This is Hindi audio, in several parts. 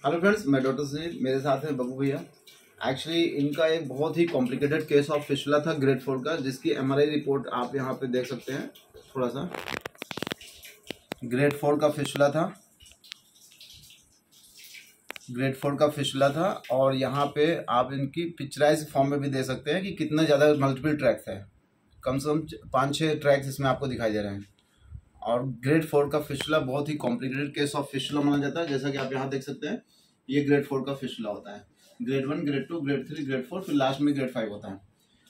हेलो फ्रेंड्स, मैं डॉक्टर सुनील, मेरे साथ हैं बब्बू भैया। एक्चुअली इनका एक बहुत ही कॉम्प्लिकेटेड केस ऑफ फिस्टुला था ग्रेड 4 का, जिसकी एमआरआई रिपोर्ट आप यहाँ पे देख सकते हैं। थोड़ा सा ग्रेड 4 का फिस्टुला था, ग्रेड 4 का फिस्टुला था। और यहाँ पे आप इनकी पिक्चराइज फॉर्म में भी दे सकते हैं कि कितना ज़्यादा मल्टीपल ट्रैक्स है। कम से कम 5-6 ट्रैक्स इसमें आपको दिखाई दे रहे हैं। और ग्रेड 4 का फिस्टुला बहुत ही कॉम्प्लिकेटेड केस ऑफ फिस्टुला माना जाता है। जैसा कि आप यहाँ देख सकते हैं, ये ग्रेड 4 का फिस्टुला होता है। ग्रेड 1, ग्रेड 2, ग्रेड 3, ग्रेड 4, फिर लास्ट में ग्रेड 5 होता है।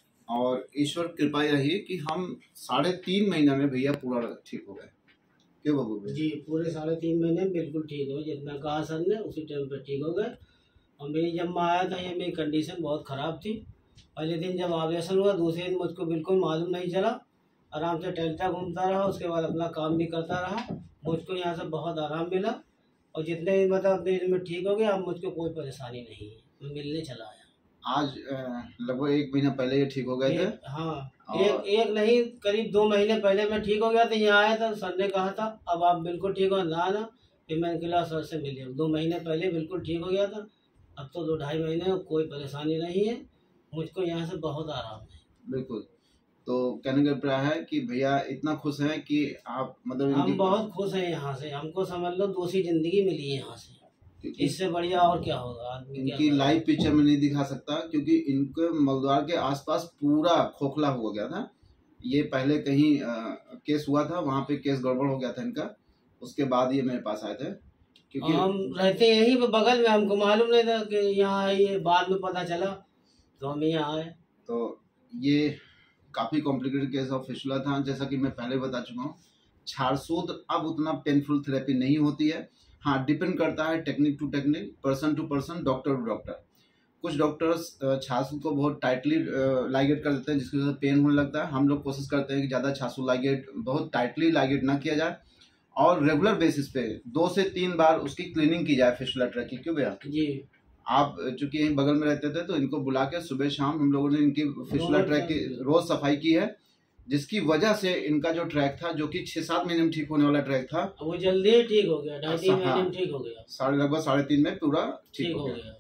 और ईश्वर कृपा रही कि हम 3.5 महीना में भैया पूरा ठीक हो गए। क्यों बाबू भाई? जी, पूरे 3.5 महीने में बिल्कुल ठीक हो, जितना कहा सर ने उसी टाइम पे ठीक हो गए। और मेरी जब मैं आया था, ये मेरी कंडीशन बहुत ख़राब थी। पहले दिन जब ऑपरेशन हुआ, दूसरे दिन मुझको बिल्कुल मालूम नहीं चला। आराम से टहलता घूमता रहा, उसके बाद अपना काम भी करता रहा। मुझको यहाँ से बहुत आराम मिला। और जितने दिन मतलब अपने दिन में ठीक हो गया, अब मुझको कोई परेशानी नहीं है। मैं मिलने चला आया। आज लगभग 1 महीना पहले ये ठीक हो गए थे। हाँ, एक नहीं, करीब 2 महीने पहले मैं ठीक हो गया था। यहाँ आया था, सर ने कहा था अब आप बिल्कुल ठीक हो ना। फिर मैंने कहा सर से मिले। 2 महीने पहले बिल्कुल ठीक हो गया था। अब तो 2-2.5 महीने कोई परेशानी नहीं है। मुझको यहाँ से बहुत आराम है। बिल्कुल। तो कहने का प्राय है कि भैया इतना खुश हैं कि आप मतलब हम बहुत खुश हैं यहाँ से। हमको समझ लो दूसरी जिंदगी मिली है यहाँ से। इससे बढ़िया और क्या होगा आदमी। इनकी लाइव पिक्चर में नहीं दिखा सकता, क्योंकि इनके मलद्वार के आसपास पूरा खोखला हो गया था। ये पहले कहीं केस हुआ था, वहाँ पे केस गड़बड़ हो गया था इनका। उसके बाद ये मेरे पास आए थे, क्योंकि हम रहते यहीं पे बगल में। हमको मालूम नहीं था कि यहाँ आइए, बाद में पता चला तो हम यहाँ आए। तो ये काफ़ी कॉम्प्लिकेटेड केस ऑफ फिस्टुला था। जैसा कि मैं पहले बता चुका हूँ, छारसूत्र अब उतना पेनफुल थेरेपी नहीं होती है। हाँ, डिपेंड करता है technique to technique, person to person, doctor to doctor. कुछ डॉक्टर्स छारसूत्र को बहुत टाइटली लाइगेट कर देते हैं, जिसकी वजह से पेन होने लगता है। हम लोग कोशिश करते हैं कि ज़्यादा छारसूत्र लाइगेट, बहुत टाइटली लाइगेट ना किया जाए, और रेगुलर बेसिस पे 2 से 3 बार उसकी क्लीनिंग की जाए फिस्टुला ट्रैक की। क्यों भैया? जी, आप चूंकि यहीं बगल में रहते थे, तो इनको बुला के सुबह शाम हम लोगों ने इनकी फिस्टुला ट्रैक की रोज सफाई की है, जिसकी वजह से इनका जो ट्रैक था, जो कि 6-7 महीने में ठीक होने वाला ट्रैक था, वो जल्दी ही ठीक हो गया। 2.5 महीने में ठीक हो गया। लगभग 3.5 में पूरा ठीक हो गया।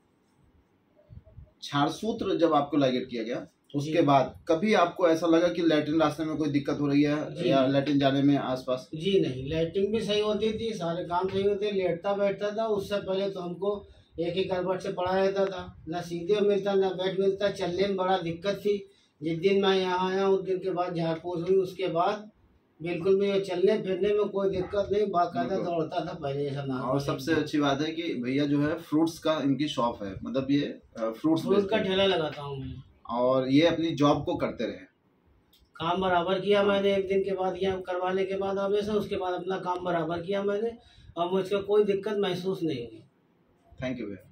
छारसूत्र जब आपको लाइगेट किया गया, उसके बाद कभी आपको ऐसा लगा कि लैट्रिन रास्ते में कोई दिक्कत हो रही है, या लैट्रिन जाने में आसपास? जी नहीं, लैट्रिन भी सही होती थी, सारे काम सही होते। लेटता बैठता था। उससे पहले तो हमको एक ही करवट से पड़ा रहता था, ना सीधे मिलता ना बेड मिलता। चलने में बड़ा दिक्कत थी। जिस दिन मैं यहाँ आया उस दिन के बाद झाड़ फूस हुई, उसके बाद बिल्कुल भी चलने फिरने में कोई दिक्कत नहीं। बाकायदा दौड़ता था पहले जैसा ना। और सबसे अच्छी बात है कि भैया जो है फ्रूट्स का इनकी शॉप है, मतलब ये फ्रूट का ठेला लगाता हूँ मैं। और ये अपनी जॉब को करते रहे। काम बराबर किया मैंने। 1 दिन के बाद यहाँ करवाने के बाद ऑपरेशन, उसके बाद अपना काम बराबर किया मैंने, और मुझको कोई दिक्कत महसूस नहीं हुई। थैंक यू भैया।